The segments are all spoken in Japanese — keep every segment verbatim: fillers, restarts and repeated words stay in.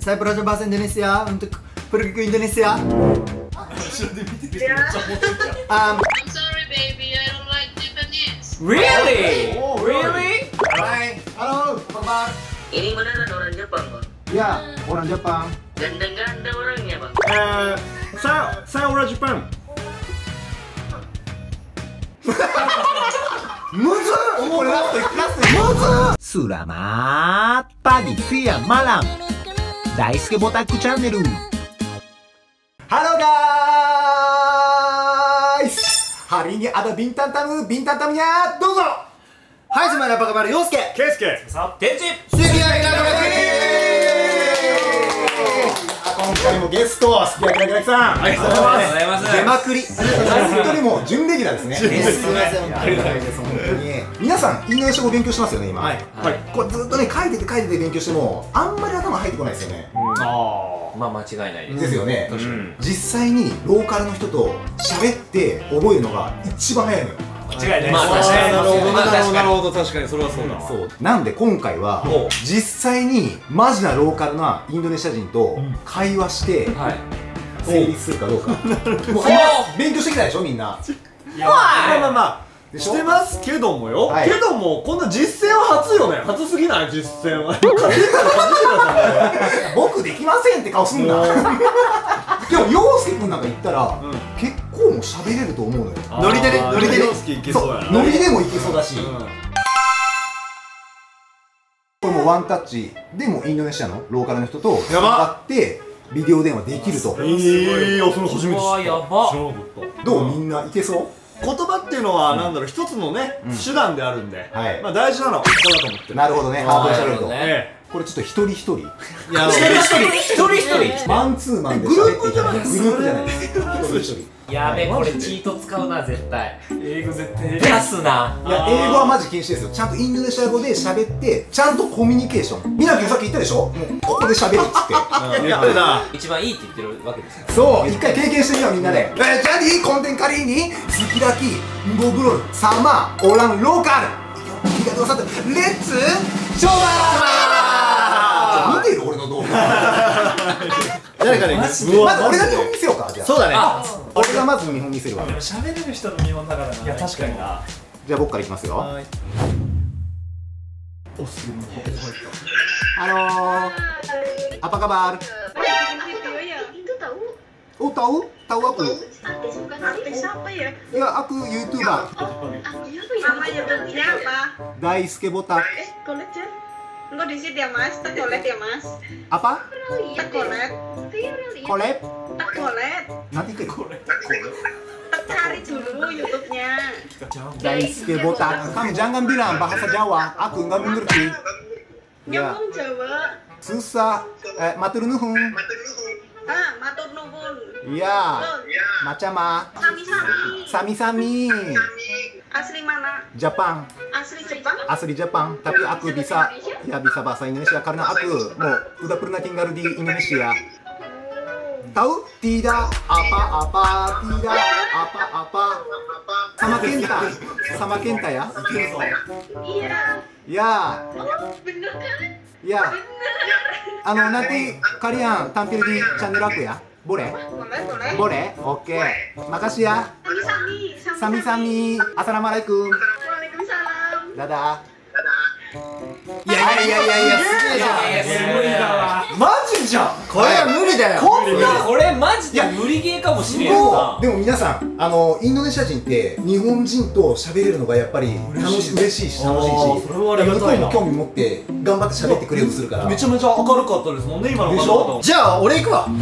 Saya pelajar bahasa Indonesia untuk pergi ke Indonesia. Um, I'm sorry, baby. I don't like Japanese. Really? Oh, Really? Hai, halo, apa kabar? Ini beneran orang Jepang, Bang? Ya, orang Jepang. Ganda-ganda orangnya, Bang? Eh, saya saya orang Jepang. Muzu! Oh, laste, laste, muzu! Selamat pagi via Malam Daisuke Botaku Channel. Halo guys! Hari ini ada bintang tamu, bintang tamunyaどうぞ! Hai semuanya, apa kabar? Yosuke! Keisuke. Tenchi! 杉谷ラグラ今回もゲスト、杉谷ラグさん、 ありがとうございます。 出まくり、本当にもう準レギュラーですね。すみません、本当に本当に。皆さん、インドネシア語勉強してますよね、今。はい。これずっとね、書いてて書いてて勉強しても、あんまり頭入ってこないですよね。 あまあ間違いないです。 ですよね。 あ。 実際にローカルの人と喋って覚えるのが一番早いのよ。 間違いない。 まあ確かになるほど、 まあなるほど、なる確ほど、確かにそれはそうだわ。 そうなんで今回はお実際にマジなローカルなインドネシア人と会話してはい。 成立するかどうか。もう今勉強してきたでしょみんな。 いや、まあまあまあ。 でしょしてますけどもよ、 はいけどもこんな実践は初よね。初すぎない実践は。勝手に勝手にください。 僕できませんって顔すんな。でも陽介君なんか言ったら結構もう喋れると思うのよ。ノリでね、ノリでね。 陽介いけそうやな。 ノリでもいけそうだし、これもワンタッチでもインドネシアのローカルの人とやば会ってビデオ電話できると。 ええ、あ、それ初めて知った。 うわやば知らなかった。 どうみんないけそう？ 言葉っていうのはなんだろう、一つのね手段であるんで、 はいまあ大事なのはここだと思ってる。 なるほどね、ハードルしゃべると。 えこれちょっと一人一人え、いや、 一人一人一人一人マンツーマンで喋っていただくグループじゃないです。一人一人。 やべこれチート使うな絶対。 英語絶対出すな。 いや、英語はマジ禁止ですよ。ちゃんとインドネシア語で喋ってちゃんとコミュニケーション。みなきさっき言ったでしょ、もうここで喋るっつって。 やってるな。 一番いいって言ってるわけですから。 そう、一回経験してみようみんなで。えー、jadi konten kali ini laki-laki ngobrol sama orang lokal. tiga dua satu, let's coba. 見てる俺の動画。 誰かね、 まず俺が見本見せようか。じゃあそうだね。 俺がまず見本見せるわ。 喋れる人の見本だからな。いや確かにな。 じゃあ僕からいきますよ。 はい。 Halo, apa kabar? Itu tahu Oh tahu? Tahu aku? artis bukan artis apa ya? Ya aku YouTuber. Nama YouTube-nya apa? Daisuke Botak. Eh, kolet ya? Enggak di situ ya mas, tekolet ya mas. Apa? Tekolet. Collab? Tekolet. Nanti ke collab. Cari dulu YouTube-nya. Daisuke Botak. Kamu jangan bilang bahasa Jawa. Aku nggak mengerti. Ya, Ngomong Jawa. susah. Eh, matur nuhun. Ah, matur nuwun. Iya. Macam ah. Sami-sami. Sami-sami. Asli mana? Jepang. Asli Jepang? Asli Jepang. Tapi aku bisa, ya bisa bahasa Indonesia karena aku mau udah pernah tinggal di Indonesia. Tahu? Tidak apa-apa, tidak apa-apa. Sama Kenta, sama Kenta ya. Iya. Ya, Oh, bener kan? ya. Ano nanti kalian tampil di channel aku ya? Boleh? Boleh, boleh. Boleh? Oke. Makasih ya. Sami-sami. Sami-sami. Assalamualaikum. Waalaikumsalam. Dadah. いやいやいやいやいや、すげえじゃん。 すごいだわ。 マジじゃん。 これは無理だよ。 こんな。 これマジで無理ゲーかもしれんな。 でも皆さん、あのインドネシア人って日本人と喋れるのがやっぱり楽しい、嬉しいし楽しいし、 あーそれはありがたいな向こうも興味持って頑張って喋ってくれようとするから。 めちゃめちゃ明るかったですもんね、今のでしょ？ じゃあ俺行くわ。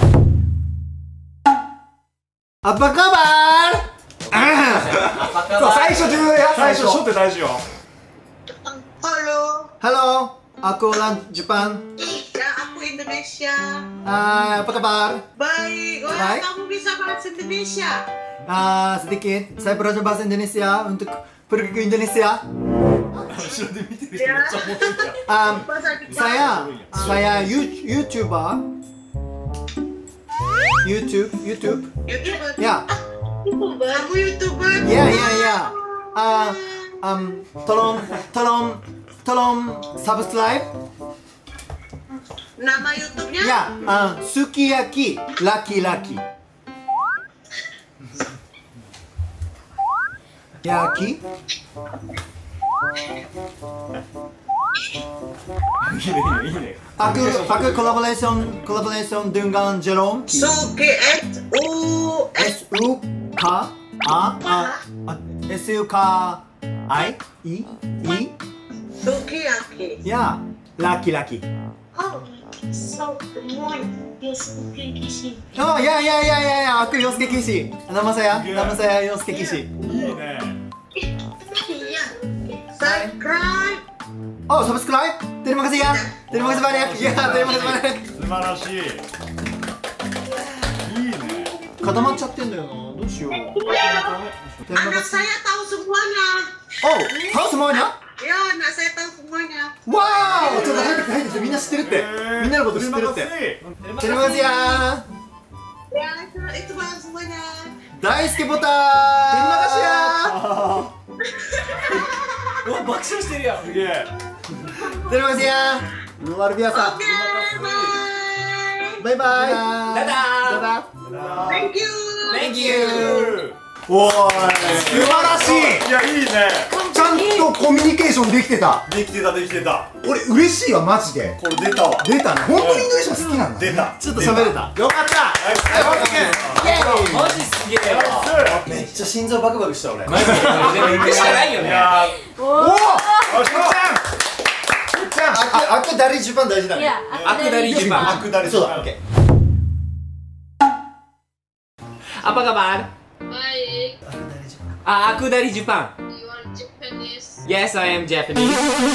Apa kabar? そう最初重要や最初。 最初初手大事よ。 Halo. Halo, aku orang Jepang. Ya, aku Indonesia. Ah, apa kabar? Baik. Wah, Baik. kamu bisa bahasa Indonesia? Ah, sedikit. Saya belajar bahasa Indonesia untuk pergi ke Indonesia. 後ろで見てる人めっちゃ思ってるじゃん。 Um, saya, saya you- YouTuber. YouTube, YouTube. YouTuber. Ya, YouTuber. Kamu YouTuber? ya, ya, ya. Ah, um, tolong, tolong, tolong subscribe. Nama YouTube-nya? Ya, uh, sukiyaki laki-laki. Yaki. Aku aku collaboration collaboration dengan Jerome. Suki S U S U K A A S U K I I I. Sukiyaki. Ya, laki-laki. Oh, so one is Kishi. Oh, ya ya ya ya ya, aku Yosuke Kishi. Nama saya, nama saya Yosuke Kishi. いいね Iya. Subscribe. Oh, subscribe. Terima kasih ya. Terima kasih banyak. Ya, terima kasih banyak. 素晴らしいいいね固まっちゃってんだよな。どうしよう。Terima Anak kasih. saya tahu semuanya. Oh, tahu semuanya? Ya, anak saya tahu semuanya. Wow! ちょっと入ってきて入ってきて、みんな知ってるって。みんなのこと知ってるって。Terima kasih ya. Ya, itu, itu bang semuanya. 大好きボタン。Terima kasih ya. うわ爆笑してるやんすげえ Terima kasih ya. Luar biasa. Oke, bye. Bye bye. Dadah. Dadah. Thank you. Thank you おーい。素晴らしい。 いやいいねちゃんとコミュニケーションできてた。 できてたできてた俺嬉しいわマジで。 これ出たわ出たね。本当にインドネシア好きなんだ。 出たちょっと喋れた。よかった。はい、本当に。 マジすげえわめっちゃ心臓バクバクした俺マジででも行くしかないよねいやおお。 ーよっしゃちゃん。 あくダリジュパン大事だね Yeah, アクダリジパン悪だれそうだ。オッケー。 Apa kabar? Baik. Ah, aku dari Jepang. You are Japanese. Yes, I am Japanese.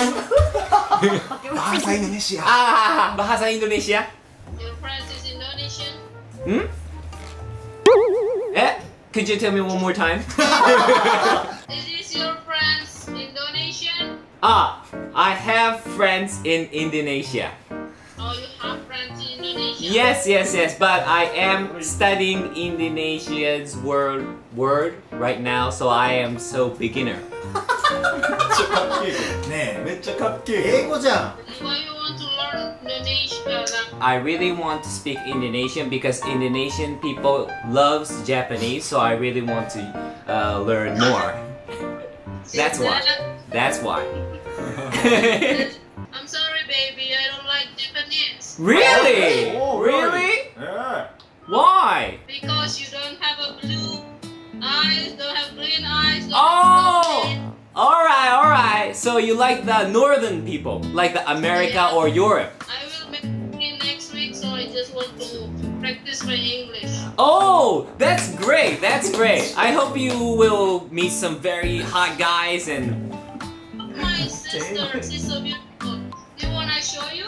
Bahasa Indonesia. Ah, bahasa Indonesia. Your friends is Indonesian. Hmm? Eh? Could you tell me one more time? Is this your friends Indonesian? Ah, I have friends in Indonesia. Oh, you have friends in Indonesia? Yes, yes, yes, but I am studying Indonesia's word word right now, so I am so beginner. ねめっちゃかっけえ。 え英語じゃん。 Why you want to learn Indonesia? I really want to speak Indonesian because Indonesian people loves Japanese, so I really want to uh, learn more. That's why. That's why. I'm sorry, baby. I don't like Japanese Really? Oh, Really? え Why? because you don't have a blue eyes, don't have green eyes. Don't Oh! have no Alright, alright. So you like the northern people, like the America or Europe. I will make it next week, so I just want to practice my English. Oh, that's great. That's great. I hope you will meet some very hot guys and My sister, she's so beautiful. Do you want I show you?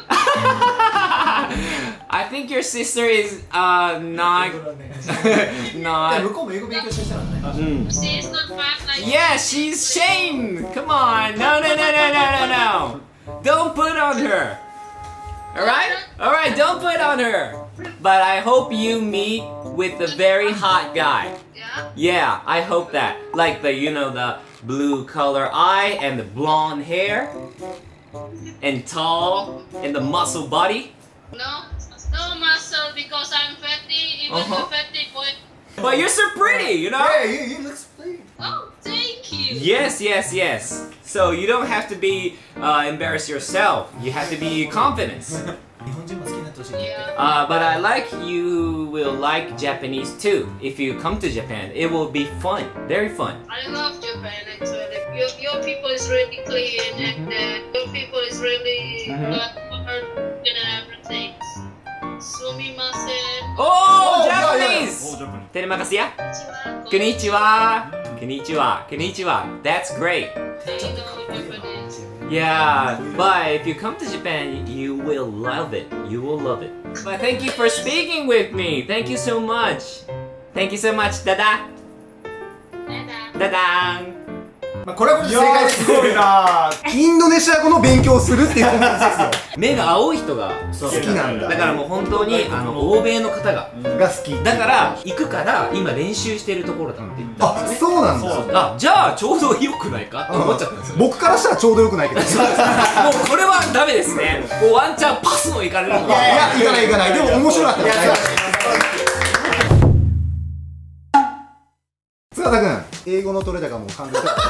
I think your sister is uh not 向 not こうも英語勉強した人なんだね mm. She's not fat like Yeah, she's shamed. Come on. No, no, no, no, no, no, no. Don't put on her. All right? All right, don't put on her. But I hope you meet with a very hot guy. Yeah? Yeah, I hope that. Like the, you know, the blue color eye and the blonde hair and tall and the muscle body. No? No muscle because I'm fatty, even Uh-huh. the fatty boy. But you're so pretty, you know? Hey, you, you look sweet. Oh, thank you. Yes, yes, yes. So you don't have to be uh, embarrass yourself. You have to be confident. 日本人も好きになってほしい Yeah. Uh, but I like you will like Japanese too. If you come to Japan, it will be fun, very fun. I love Japan actually. Your, your people is really clean and uh, your people is really Mhm. got hard and everything. Sumimasen. Oh, Oh, yeah, Japanese! おジャパニ Terima kasih ya. Konnichiwa. Konnichiwa. Konnichiwa. Konnichiwa. That's great. I know Japanese. Yeah, but if you come to Japan, you will love it. You will love it. But thank you for speaking with me. Thank you so much. Thank you so much. Dada. Dadah. Dadang. まあこれはこれで正解です。 すごいな。インドネシア語の勉強をするっていうコンテンツですよ。 目が青い人が好きなんだ。 だからもう本当にあの欧米の方がが好き。 だから行くから今練習してるところだって言ったんあ、 ですね。 そうなんだ。 あ、じゃあちょうど良くないかって思っちゃったんですよ。 僕からしたらちょうどよくないけど。 もうこれはダメですね。もうワンチャンパスもいかれるのいや、いかないいかない。でも面白かったです。塚田君、英語の取れ高も完璧だ。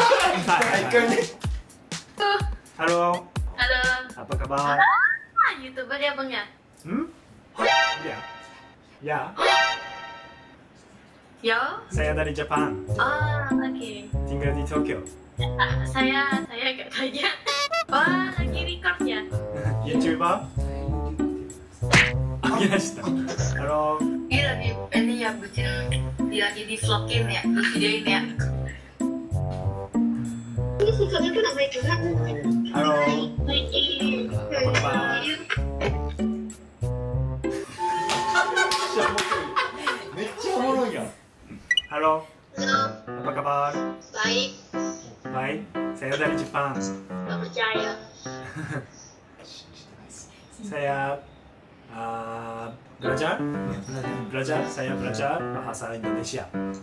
Halo, Halo. apa kabar? Ah, YouTuber ya bang ya? Hmm? Ya. Ya, Yo. saya dari Jepang, Ah, oke. tinggal di Tokyo. Ah, saya saya agak tanya. Wah, lagi record ya? YouTuber? Agashita. Halo, Ini lagi ini ya bikin lagi di vlogin ya, di videoin ya. Ini sukanya tuh namanya curhat. halo, Apa kabar? Halo, Halo, apa kabar? baik. Baik, saya dari Jepang. Gak percaya. Saya uh, belajar, belajar, saya belajar bahasa Indonesia.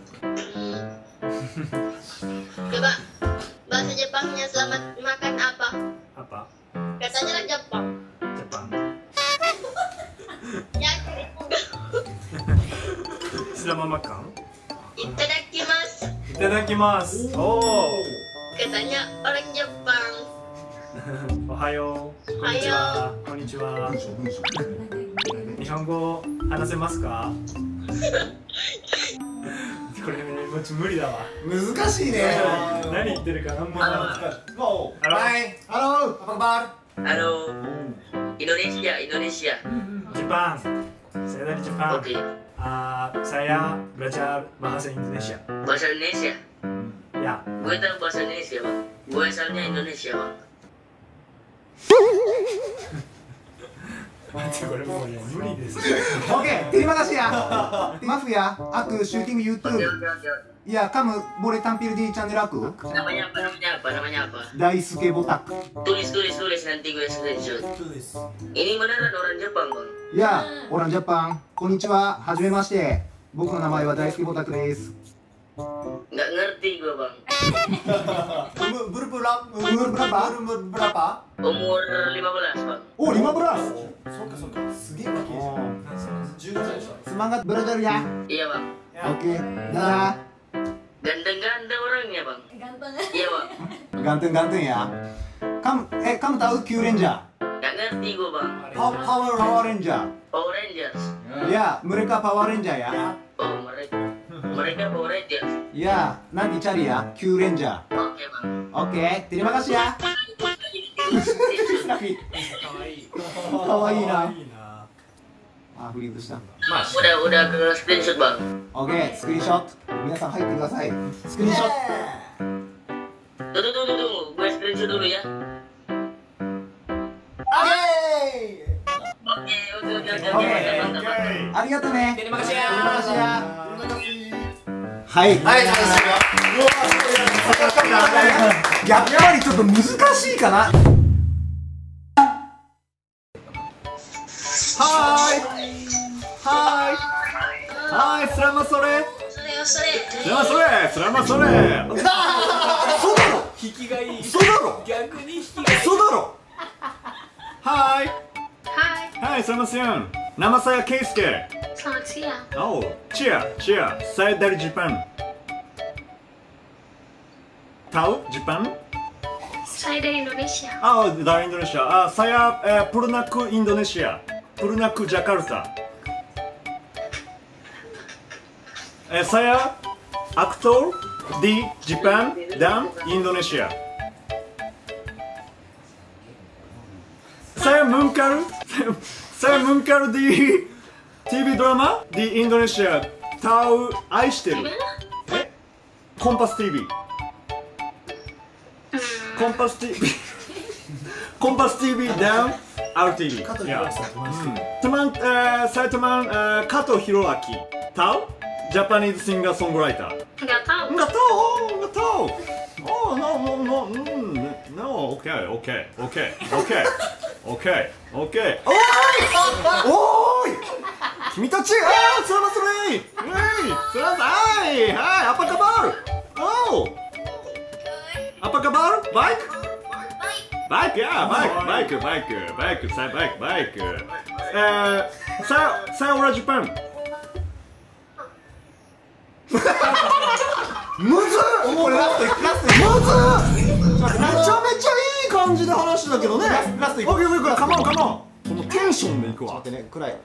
Coba bahasa Jepangnya selamat makan apa? Apa? Katanya lah Jepang. Jepang. Ya, Selamat makan. itadakimasu. Itadakimasu. Oh. Katanya orang Jepang. Ohayo. Konnichiwa. Konnichiwa. 日本語話せますか？これもう無理だわ。 難しいね。 何言ってるか何もわからない。 もう。 あら、 はい。Halo, apa kabar? Halo, Indonesia, Indonesia. Jepang. Saya dari Jepang. Oke, Ah, saya belajar bahasa Indonesia. bahasa Indonesia. Ya. Gue tahu bahasa Indonesia, bang. Gue asalnya Indonesia, bang. 待ってこれもうね無理です。 Oke, terima kasih ya. Maaf ya, aku syuting Oke, YouTube. oke, oke. Ya, kamu boleh tampil di channel aku? Namanya apa? Namanya apa? Namanya apa? Daisuke Botak. Tulis, tulis, tulis. Nanti gue screenshot. Ini beneran orang Jepang, bang. Ya, orang Jepang. Konnichiwa, hajimemashite. Boku no namae wa Daisuke Botak desu. Nggak ngerti gue, bang. Umur berapa? Umur berapa? Umur berapa? Umur lima belas, bang. Oh, lima belas. Semangat belajar ya. Iya, bang. Oke, dah. Ganteng-ganteng orangnya, bang. Iya, bang. Ganteng-ganteng ya. Kamu, eh, kamu tahu Q Ranger? Nggak ngerti gue, bang. Power, Power, Power Ranger. Power Rangers. Ya, mereka Power Ranger ya. Oh, mereka. Mereka Power Rangers. Ya, nanti cari ya, Q Ranger. Oke, bang. Oke, terima kasih ya. Tapi, かわいいな。あ、フリーズした。 Udah, udah ke screenshot, bang. Oke, スクリーンショット。皆さん入ってください。スクリーンショット。 Tunggu, tunggu, tunggu. Gue screenshot dulu ya. Oke, oke, oke, oke, oke, mantap, mantap. ありがとうね。 Terima kasih ya. Terima kasih ya. はい。 はい、楽しいよ。 やっぱりちょっと難しいかな。はーい。はーい。はーい、スラマソレ。 Sore, sore. スラマソレ、スラマソレ。 そうだろ。 引きがいい。 そうだろ。 逆に引きがいい。 そうだろ。 はい。 Hai, Hai, selamat siang. Nama saya Keisuke. selamat siang. Oh, Chia, Chia. Saya dari Jepang. Tahu Jepang? Saya dari Indonesia. Oh, dari Indonesia. Ah, saya eh, pernah ke Indonesia. Pernah ke Jakarta. Eh, saya aktor di Jepang dan Indonesia. Saya muncul, saya muncul di T V drama di Indonesia. Tahu Aishiteru. Eh? Kompas T V. Kompas T V. Kompas T V dan R T V. Ya. Hmm. Teman, eh, saya teman eh, Kato Hiroaki. Tahu? Japanese singer songwriter. Nggak tahu. Nggak tahu, nggak tahu. Oh, ケーオッケーオッケーオッケーオッケーオッケー。 おーいおーい君たち、 あー、スラマスレイ、はいスラマはいはい、アパカバール、おーアパカバール、バイクバイク、やバイクバイクバイクバイクさバイクバイク、えー、ささよならジャパン。 むずっこれラストいくラストいくむずっめちゃめちゃいい感じで話してたけどね。ラストいくオッケーオッケー、カモンカモン、このテンションでいくわ。 待ってね、暗い。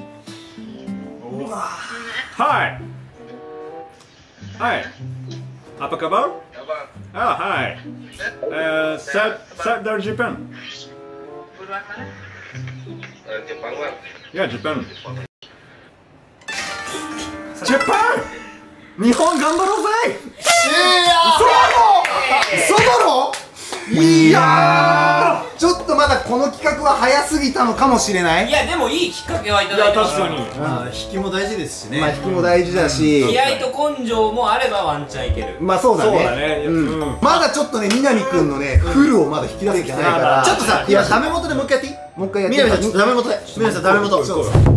はいはい、アパカバール、あはいえー、ささダルジャパン、いやジャパンジャパン、日本頑張ろうぜ。 嘘だろいやー、ちょっとまだこの企画は早すぎたのかもしれない。 いやでもいいきっかけはいただいてます。 確かに、 まあ引きも大事ですしね。 まあ引きも大事だし、 気合と根性もあればワンチャンいける。 まあそうだそうだね。 ね、 うんうんまだちょっとね、南くんのね、フルをまだ引き出せてないから。 ちょっとさ、今ダメ元でもう一回やっていい？ もう一回やってみなみさんちょっとダメ元で。みなみさんダメ元。 そう頑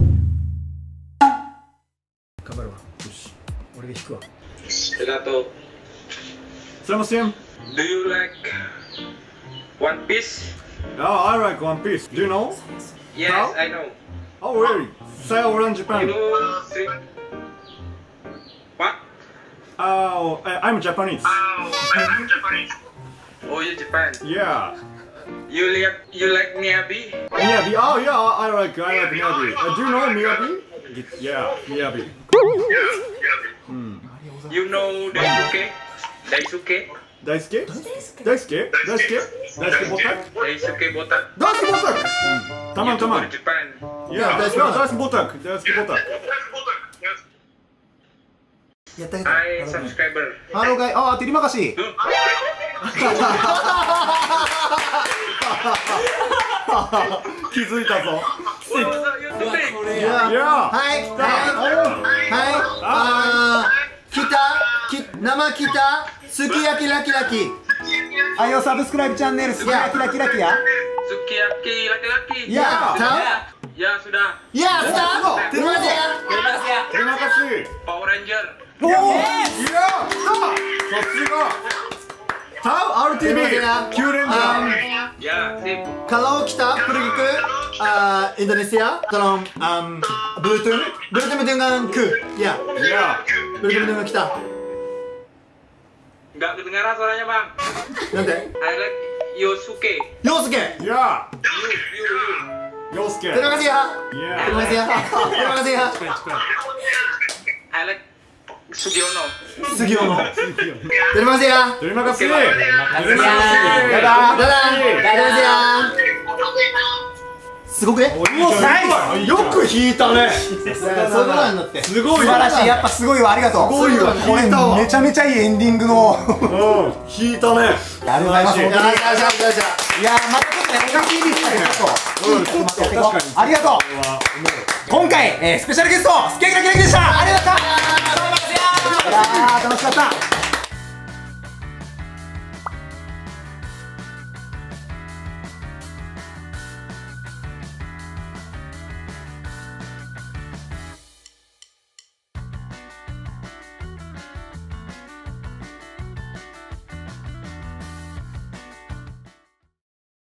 張るわ。よし、俺が引くわ。 Arigato. すいません。 Do you like One Piece? Oh, I like One Piece. Do you know? Yes, How? I know. Oh, really? Say orange You Japan. know three... What? Oh, I- I'm Japanese. Oh, you Japan. Yeah. You like you like Miyabi? Miyabi. Oh, yeah. I like I like Miyabi. Uh, do you know Miyabi? Yeah, Miyabi. You know Daisuke? Daisuke? Daisuke? Daisuke? Daisuke? Daisuke Botak? Daisuke Botak. ダンスボタン Taman, YouTuber taman. Japan. Yeah, Daisuke yeah, Daisuke Botak. Daisuke Botak. やってあげて。 Hi, subscriber. ハローガイ、あー、テリマカシ。 気づいたぞ。 Oh, so you do it. いや、 Yeah. はい、はい、はい、あー、きた、き、生きた、すき焼きラキラキ。あよ、サブスクライブチャンネル、すき焼きラキラキや。 Sukiyaki laki-laki. いや、た、 Ya sudah. いや、スタート。テリマカシ。 Terima kasih. Terima kasih. Power Ranger. おお、いや、さすが。タウ アールティービー きゅうレンジャー。 Ya, sip. Kalau kita pergi ke uh, Indonesia, tolong um, Bluetooth, Bluetooth dengan ke, ya, Ya. Bluetooth dengan kita. Nggak kedengaran suaranya, Bang. Nanti. I like Yosuke. Yosuke. Ya. You, you, you. Yosuke. Terima kasih ya. Ya. Terima kasih ya. Terima kasih ya. I like Sugiono. Sugiono. Terima kasih ya. Terima kasih. Terima kasih. Dadah. Dadah. Terima kasih ya. すごくね。 よく弾いたね。 そういうことなんだって。 すごい。 素晴らしい、やっぱすごいわ、ありがとう。 すごいわ。 これめちゃめちゃいいエンディングの。 うん、弾いたね。 ありがとうございます。 いや、 いや、またちょっとね、おかしいですね、ちょっと。うん、ありがとう。今回、えー、スペシャルゲスト、スケキラキラキでした。ありがとうございました。いやー、楽しかった。